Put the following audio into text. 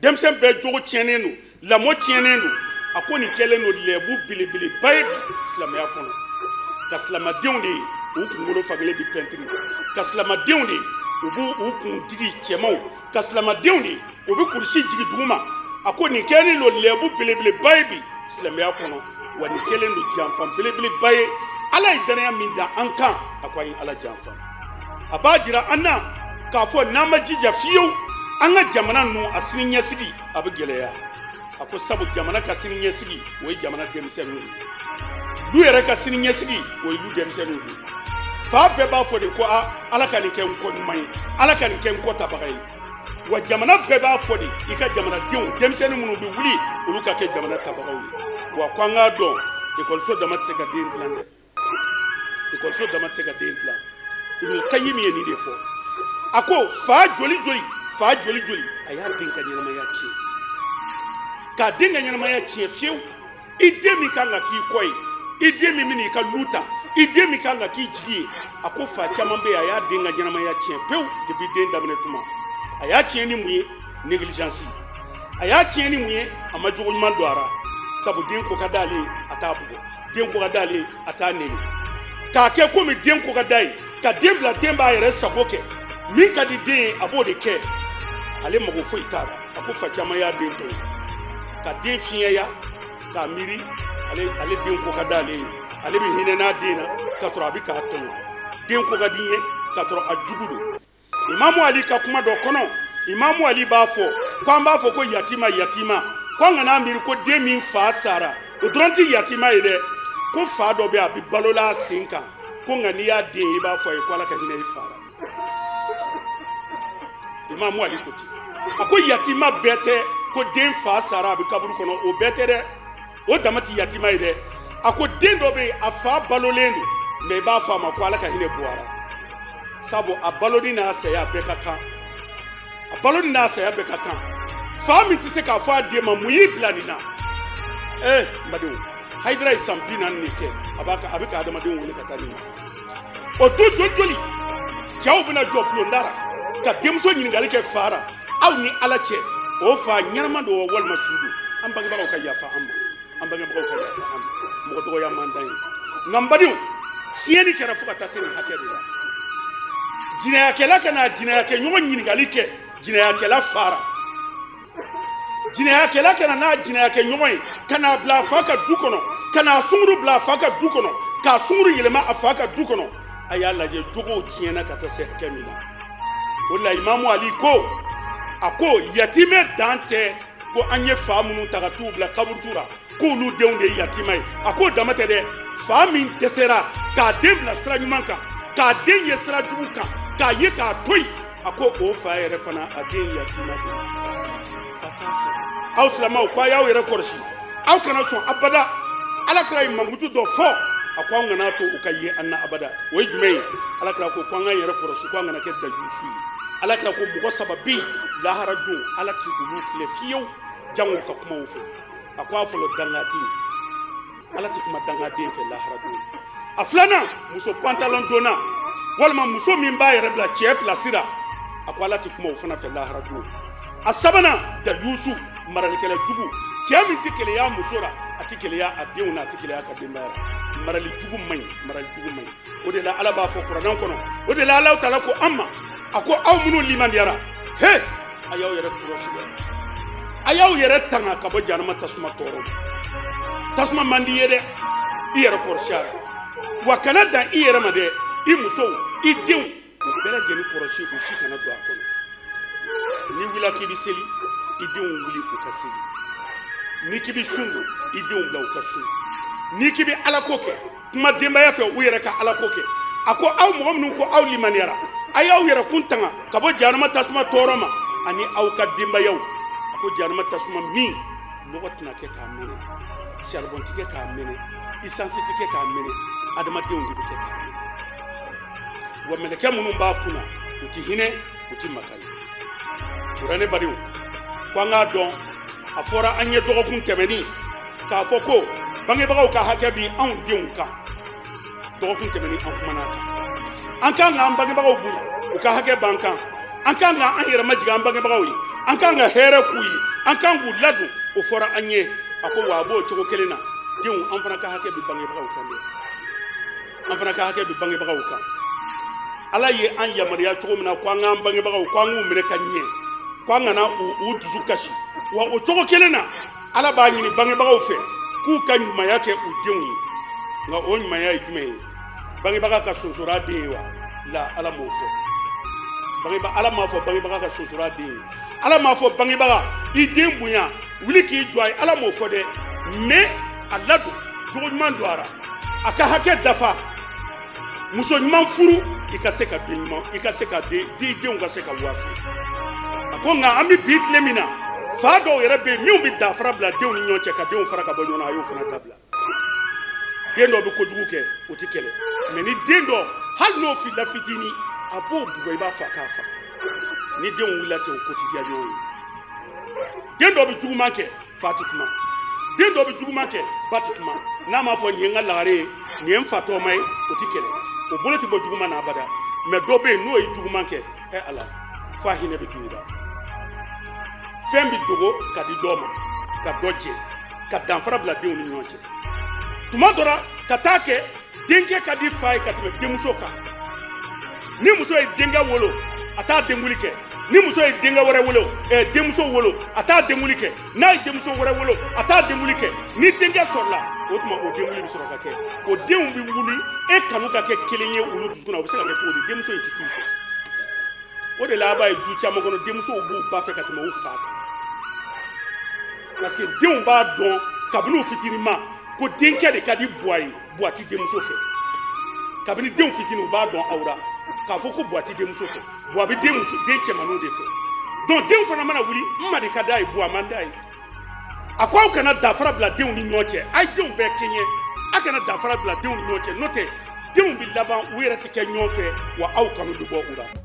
Demsen be jogo tienen no la mo tienen no akoni kele no lebu bilibili bayi islamaya kono ka islamadenw de u kunkolo fagele bi pentri ka islamadenw de u kun digi cɛmanw ka islamadenw de u bi kursi jigi duguma akoni kele no lebu bilibili bayi bi islamaya kono wa ni kele no janfan bilibili bayi ala yi danaya min da an kan akwai ala janfan abajira anna ka fo namajija fiyo an ga jamana nu asini nyasigi abu geleya ako sabu jamana ka sini nyasigi wo jamana demsenu lu yere ka sini nyasigi wo lu demsenu fa be ba fo de ko ala kan ke ko mai ala kan ke ko tabagai wa jamana be ba fo de ika jamana dew demsenu munu bi wuli ulu ka ke jamana tabagai wa kwanga do école so damat se ka den tlande école so damat se ka den tlan ibu kayimi ni de fo ako fa joli aya dinka nyama ya ci ka dinga nyama ya ci fiu idemi kanga ki koy idemi mini ka luta idemi kanga ki jigi ako fa chama be aya dinga nyama ya ci peu depuis den damne tuma aya ci ni muye négligence aya ci ni muye amajogo nyuma doara sabu den ko kadale atabugo den ko kadale ataneni ka ke ko mi den ko kadai ka dembla demba yere saboke min ka di den abode ke ale mago fo itara ako fa chama ya den to ka den fiya ya ka miri ale den ko kadale ale bi hinena dena ka sura bi ka to den ko gadiye ka sura ajugudu imamu ali ka kuma do kono imamu ali ba fo ko ba fo ko yatima ko ngana miri ko den min fa sara o dronti yatima ide ko fa do be abi balola sinka ko ngani ya den ba fo ko ala ka hineri fara Imam Ali koti ako yatima bete ko den fa sara bi kaburu kono o bete de o damati yatima ide ako den do be afa balolendo me ba fa ma ko ala ka hine buara sabo abalodi na saya be kaka abalodi na saya be kaka fa mi ti se ka fa de ma muyi planina mbade haidra isampina nike abika adama de wole katani o do joli jaw bina job londara ka demso nyingali ke fara aw ni ala che o fa nyarma do wal masudu am bagi bago ka yafa am bagi bago ka yafa am mo to ya mandan ngambadi sieni kera fuka taseni hakede la jina yake la kana jina yake nyogo nyingali ke jina yake la fara jina yake la kana na jina yake nyogo kana bla faka dukono kana sunguru bla faka dukono ka sunguru yelema afaka dukono ayalla je jogo tiena kata se kemina wala imamu ali ko ako yatime dante ko anye famu taga tubla kaburtura ko lu deunde yatimai ako damate de famin tesera ka debla sranyumanka ka den yesra jubuka ka ye ka toy ako o fa yere fana aden yatima de fatafa aw salama ko yaw yere korsi aw kana so abada ala kray mangutu do fo akwa ngana to ukaye anna abada way jumay ala kra ko kwa ngana yere korsi kwa ngana ke da yusu ala kra ko mugo sababi la haradu ala ti ulu flefiyo jango ka kuma wofu akwa folo dangadi ala ti kuma dangadi fe la haradu aflana muso pantalon dona walma muso min ba yere bla che plasira akwa ala ti kuma wofu na fe la haradu asabana da yusu maralikele jugu che min ti kele ya musora ati kele ya adeuna ati kele ya kadembara marali jugu may o de la ala ba fo qur'an kono o de la allah taala ko amma ako aw munu liman yara he ayaw yere kuroshiga ayaw yere tanga ka bo janama tasuma toro tasuma mandi yede yere korshara wa kana da yere made i muso i dew bela jeni koroshi ko shikana do akono ni wila ki bi seli i dew wuli ko kaseli ni ki bi sungu i dew blaw kasu ni ki bi alakoke kuma demba ya fe o yere ka alakoke ako aw mo munu ko aw liman yara ayaw yere kuntanga kabo janama tasuma toroma ani aw ka dimba yaw ako janama tasuma mi logotina ke ka mene charbon tike ka mene essence tike ka mene adama dewngi ke ka mene wa meleke munum ba kuna uti hine uti makari urane bariw kwa nga don afora anye dogo kun temeni ka foko bange bagaw ka hakabi an dewnka dogo kun temeni an fumanaka an kan ga bange bagaw buya o ka hake bankan an kan ga an yere majiga an bange bagaw an kan ka hɛrɛ k'u ye an kan k'u ladon o fɔra an ye a ko wa a b'o cogo kelen na denw an fana ka hakɛ bɛ bangebagaw kan dɛ an fana ka hakɛ bɛ bangebagaw kan ala ye an yamaruya cogo min na ko an k'an bangebagaw ko an k'u minɛ ka ɲɛ ko an kana u dusu kasi wa o cogo kelen na ala b'a ɲini bangebagaw fɛ k'u ka ɲumanya kɛ u denw ye nka o ɲumanya ye jumɛn ye bangebaga ka sonsora den ye wa la ala m'o fɔ ala m'a fɔ bangebaga ka sonsora den ye ala m'a fɔ bangebaga i den bonya wuli k'i jɔ a ye ala m'o fɔ dɛ mais a ladon jogo ɲuman don a ka hakɛ dafa muso ɲuman furu i ka se ka den ɲuman i ka se ka denw ka se ka waso a ko nka an bɛ bi tile min na fa dɔw yɛrɛ bɛ yen minnu bɛ dafara bila denw ni ɲɔgɔn cɛ ka denw fara ka bɔ ɲɔgɔn na a y'o fana dabila den dɔ bɛ kojugu kɛ o tɛ kɛlɛ mais ni den dɔ hali n'o filila fitinin a b'o bugɔ i b'a fɔ a k'a faga ni denw wulila ten o ko tɛ diya ɲɔgɔn ye den dɔ bɛ juguman kɛ fa tɛ kuma den dɔ bɛ juguman kɛ ba tɛ kuma n'a m'a fɔ nin ye n ka lagare ye nin ye n fa tɔgɔma ye o tɛ kɛlɛ o bolo tɛ bɔ juguman na abada mais dɔ bɛ yen n'o ye juguman kɛ ala fo a hinɛ bɛ don i la fɛn bɛ dogo ka di dɔ ma ka dɔ jɛ ka danfara bila denw ni ɲɔgɔn cɛ tuma dɔ la ka taa kɛ denkɛ ka di fa ye ka tɛmɛ denmuso kan ni muso ye denkɛ wolo a t'a denkuli kɛ ni muso ye denkɛ wɛrɛ wolo denmuso wolo a t'a denkuli kɛ n'a ye denmuso wɛrɛ wolo a t'a denkuli kɛ ni denkɛ sɔrɔla o tuma o denkuli bɛ sɔrɔ ka kɛ o denw bɛ wuli e kanu ka kɛ kelen ye olu dusukun na o bɛ se ka kɛ cogo di denmuso in tɛ k'i fɛ o de la a b'a ye du caman kɔnɔ denmusow b'u ba fɛ ka tɛmɛ u fa kan parce que denw b'a dɔn kabini u fitinin ma ko denkɛ de ka di buwa ye buwa tɛ denmuso fɛ kabini denw fitinin u b'a dɔn aw la k'a fɔ ko buwa tɛ denmuso fɛ buwa bɛ den cɛmanninw de fɛ donc denw fana mana wuli n ma de ka d'a ye buwa man d'a ye a ko aw kana dafara bila denw ni ɲɔgɔn cɛ a ye denw bɛɛ kɛɲɛ a kana dafara bila denw ni ɲɔgɔn cɛ n'o tɛ denw bɛ laban u yɛrɛ tɛ kɛ ɲɔgɔn fɛ wa aw kanu bɛ bɔ u la